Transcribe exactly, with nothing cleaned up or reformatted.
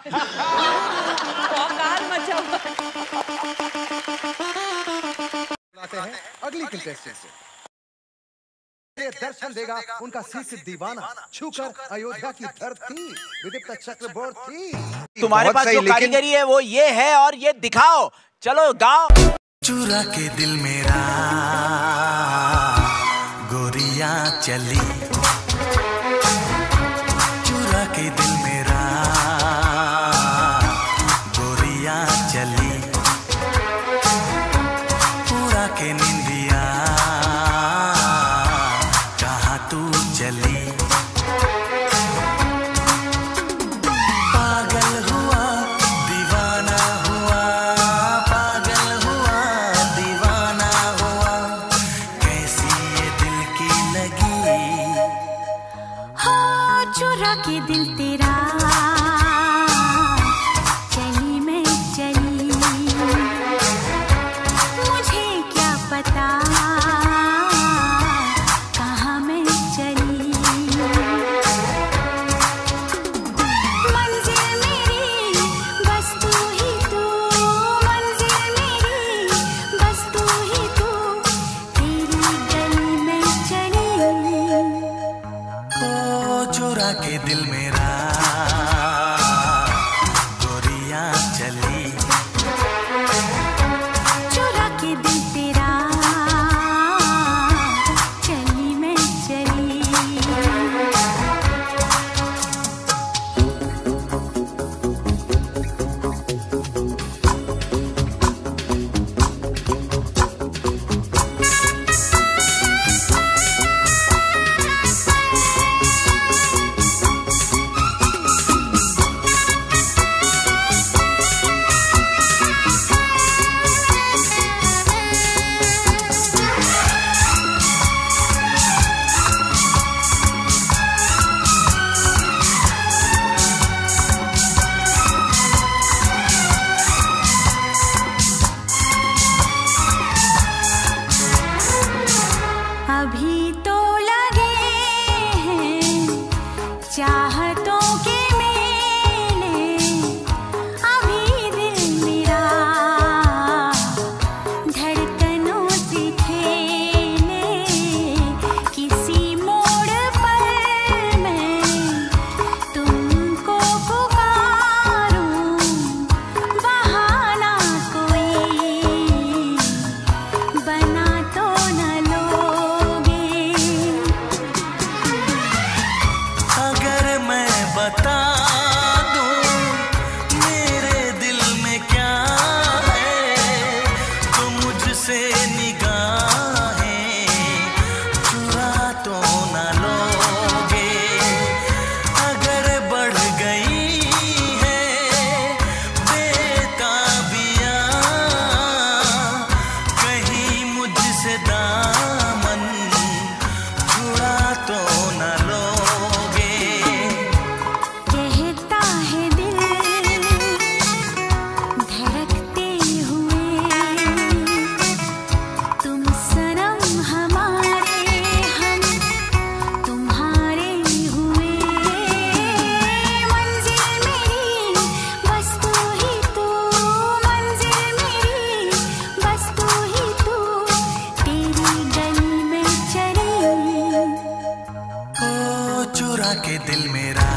मचा हुआ। अगली कंटेस्टेंट से दर्शन देगा उनका शीश दीवाना छूकर अयोध्या की धरती विदिता चक्रवर्ती। तुम्हारे पास जो कारीगरी है वो ये है और ये दिखाओ, चलो गाओ। चुरा के दिल मेरा गोरियां चली, चुरा के दिल मेरा गोरियां चली, पूरा के निंदिया कहाँ तू चली। पागल हुआ दीवाना हुआ, पागल हुआ दीवाना हुआ, कैसी ये दिल की लगी। हो चुरा के दिल तेरा चली मैं चली, मुझे क्या पता कहाँ मैं चली। मंजिल मेरी बस तू ही तू, मंजिल मेरी बस तू ही तू, तेरी गली में चली। ओ चुरा के दिल मेरा गोरियां चली, चुरा के दिल तेरा चली मैं चली। अभी तो लगे हैं चाहतों के मेले, अभी दिल मेरा धड़कनों से खेले, किसी मोड़ पर मैं तुमको पुकारूं, बहाना कोई बना तो न लोगे। अगर मैं बता दूं मेरे दिल में क्या है, तो मुझसे निगाहें चुरा तो न लोगे। अगर बढ़ गई है बेताबियां, कहीं मुझसे दामन छुड़ा तो न लोगे। कहता है दिल धड़कते हुए, तुम सनम हमारे हम तुम्हारे हुए। मंजिल मेरी बस तू ही तू, मंजिल मेरी बस तू ही तू, तेरी गली में चली। ओ चुरा के दिल मेरा